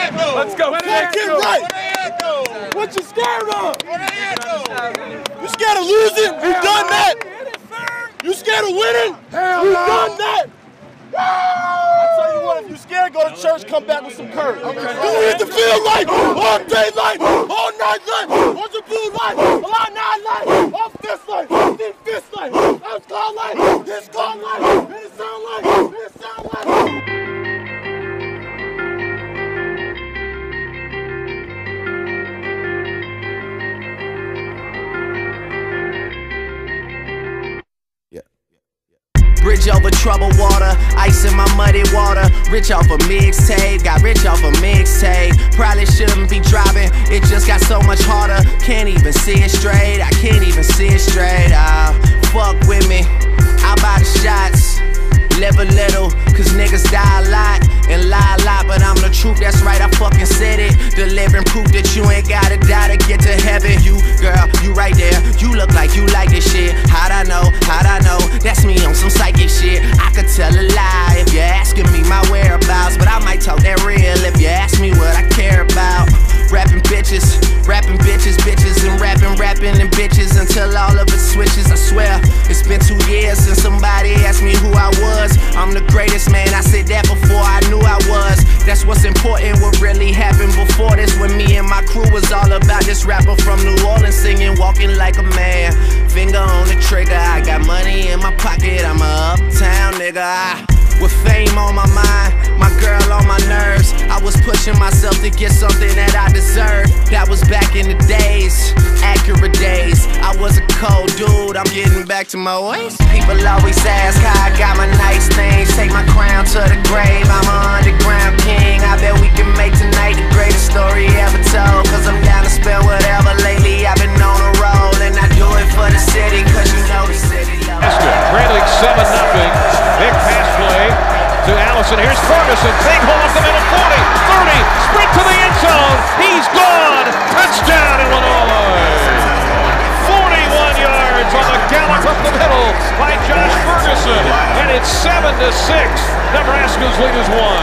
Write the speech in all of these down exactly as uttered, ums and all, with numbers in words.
Let's go. Get right. What you scared of? You scared of losing? You done that? You scared of winning? You done that? I tell you what, if you scared, go to church, come back with some courage. Okay. Do it the field light, all day light, all night light, on the blue light, all night light, all fist light, then fist light, that's call light, this call light, this sound light, this sound light. Bridge over troubled water, ice in my muddy water. Rich off a mixtape, got rich off a mixtape. Probably shouldn't be driving, it just got so much harder. Can't even see it straight, I can't even see it straight. Ah, fuck with me, I'll buy the shots. Live a little, cause niggas die a lot and lie a lot, but I'm the truth, that's right, I fucking said it. Delivering proof that you ain't gotta die to get to heaven. You, girl, you right there, you look like you like this shit. How'd I know, how'd I know, that's me on some psychic shit. I could tell a lie if you're asking me my whereabouts, but I might talk that real if you ask me what I care about. Rapping bitches, rapping bitches, bitches, and rapping, rapping, and bitches until all of it switches. I swear, it's been two years since somebody asked me who I was. I'm the greatest, man, I said that before I knew I was. That's what's important, what really happened before this. When me and my crew was all about this rapper from New Orleans singing, walking like a man. Finger on the trigger, I got money in my pocket, I'm a uptown nigga. I, with fame on my mind, my girl on my nerves, I was pushing myself to get something that I deserved. That was back in the days, accurate days. I was a cold dude, I'm getting back to my ways. People always ask how I got my nice things. Take my crown to the grave, I'm an underground king. I bet we can make tonight the greatest story ever told. Cause I'm down to spend whatever. Lately I've been on a roll, and I do it for the city, cause you know the city love it. Trailing seven nothing. Big pass play to Allison. Here's Ferguson. Big hole up the middle. forty, thirty. Sprint to the end zone. He's gone. Touchdown, Illinois. forty-one yards on the gallop up the middle by Josh Ferguson. And it's seven to six. Nebraska's lead is one.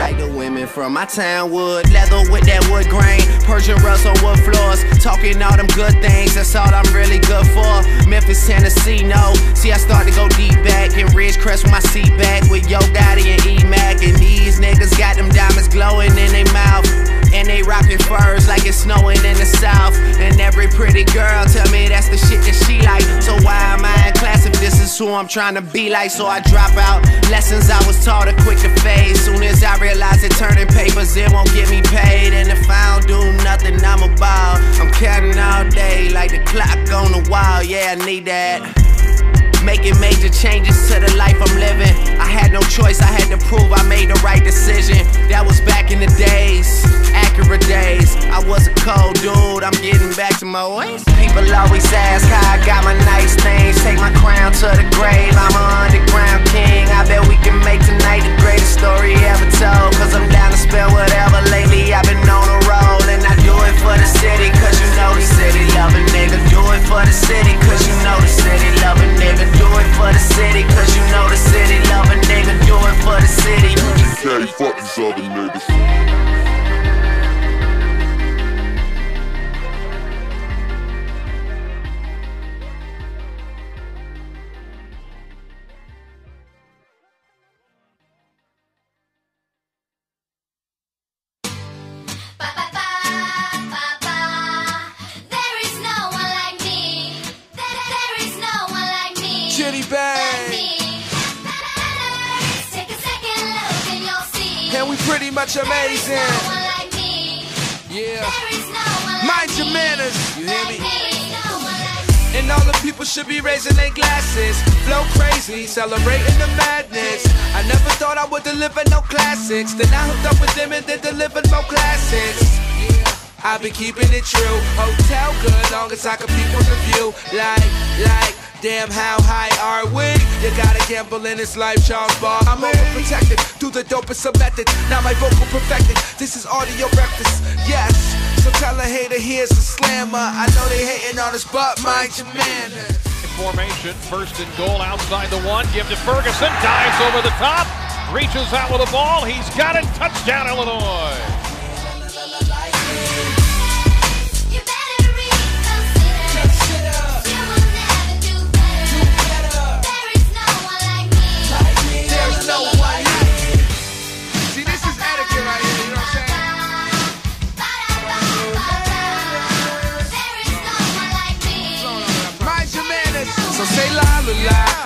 From my town, wood, leather with that wood grain, Persian rust on wood floors, talking all them good things, that's all I'm really good for. Memphis, Tennessee, no, see I start to go deep back, in Ridgecrest with my seat back, with Yo Gotti and E-Mac, and these niggas got them diamonds glowing in their mouth, and they rockin' furs like it's snowing in the south, and every pretty girl tell me that's the shit that she like, so why am I in class if this is who I'm trying to be like? So I drop out lessons I was taught are quick to fade, soon as I realize it turning papers, it won't get me paid, and if I don't do nothing, I'm a ball. I'm counting all day like the clock on the wall, yeah, I need that. Making major changes to the life I'm living. I had no choice, I had to prove I made the right decision. That was back in the days, accurate days. I was a cold dude, I'm getting back to my ways. People always ask how I got my nice things. Take my crown to the grave, I'm an underground king. I bet we can make tonight the greatest story ever told. Cause I'm down to spend whatever. Lately I've been on a roll, and I do it for the city, cause you know the city love a nigga. Do it for the city, cause you know the city love a nigga. Do it for the city, cause you know the city love a nigga. Do it for the city. Okay, fuck these other niggas. Chitty bang. And we pretty much amazing. Yeah. Mind your manners. You hear me? And all the people should be raising their glasses. Flow crazy, celebrating the madness. I never thought I would deliver no classics. Then I hooked up with them and they delivered more classics. I've been keeping it true. Hotel good, long as I can peep on the view. Like, like. Damn, how high are we? You gotta gamble in this life, Charles Bar. I'm overprotected, do the dopest of method. Now my vocal perfected, this is audio breakfast, yes. So tell a hater here's a slammer. I know they hating on us, but mind your manners. Formation, first and goal outside the one. Give to Ferguson, dives over the top, reaches out with the ball. He's got it, touchdown Illinois.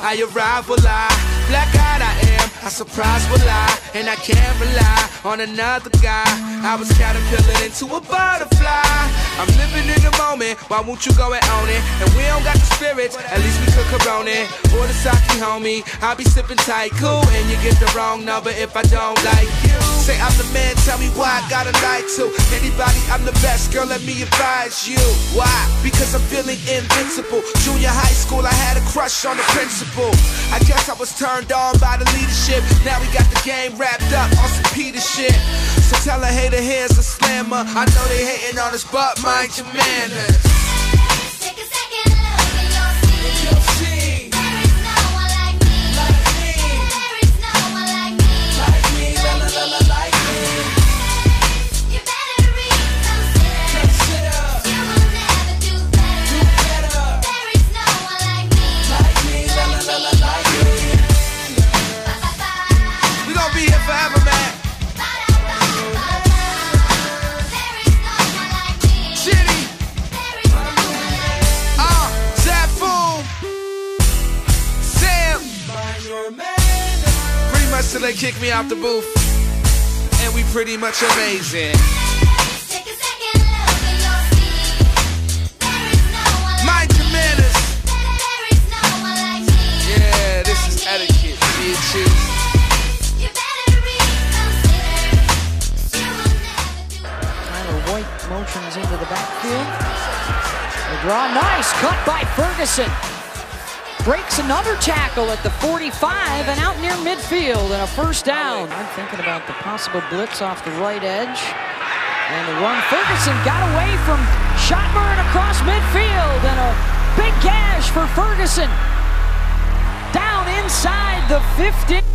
I arrive will lie. Black-eyed I am, I surprise will lie. And I can't rely on another guy. I was caterpillar into a butterfly. I'm living in the moment, why won't you go and own it? And we don't got the spirits, at least we could corona it. Or the sake, homie, I'll be sipping tight, cool. And you get the wrong number if I don't like you. Say I'm the man, tell me why I gotta lie to anybody, I'm the best, girl, let me advise you. Why? Because I'm feeling invincible. Junior high school, I had a crush on the principal. I guess I was turned on by the leadership. Now we got the game wrapped up on some Peter shit. So tell a hater here's a slammer. I know they hating on us, but mind your manners. Take a second look in your seat. Your seat. There is no one like me. Like me. There is no one like me. Like me, la la la la, like me. You better reconsider. Consider. You will never do better. Do better. There is no one like me. Like me, la la la la, like me. We gon' be here forever, man. There is no one like me. Chitty. There is no one like me. Uh, Zafoon, Sam, pretty much till they kick me out the booth, and we pretty much amazing. Take a second look in your seat. There is no one like Mind your manners. There is no one like me. Yeah, this is etiquette, bitches. You better reconsider. You will never do Tyler White motions into the backfield. The draw, nice cut by Ferguson. Breaks another tackle at the forty-five and out near midfield and a first down. I'm thinking about the possible blitz off the right edge. And the run, Ferguson got away from Schottmer and across midfield and a big gash for Ferguson. Down inside the fifty.